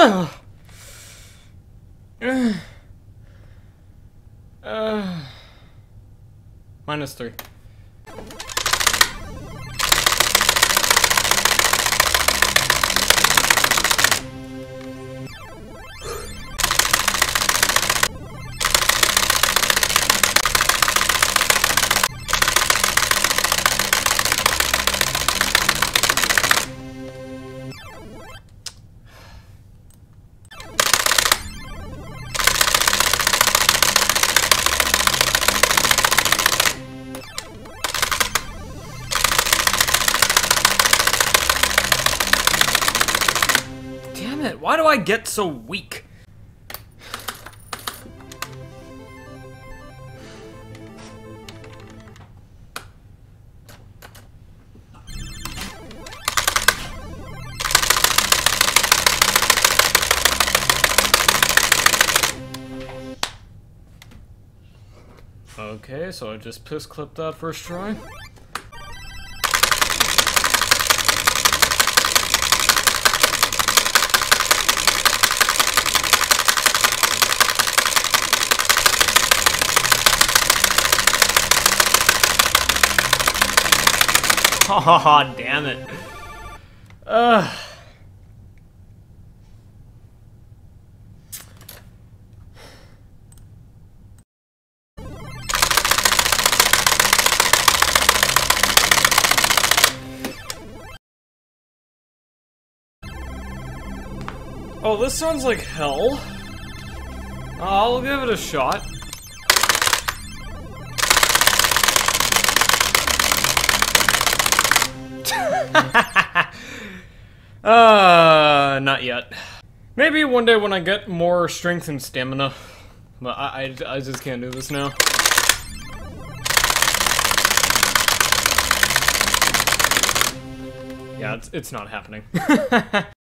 -3. Damn it, why do I get so weak? Okay, so I just piss clipped that first try. Aw, damn it. Oh, this sounds like hell. I'll give it a shot. Not yet. Maybe one day when I get more strength and stamina. But I just can't do this now. Yeah, it's not happening.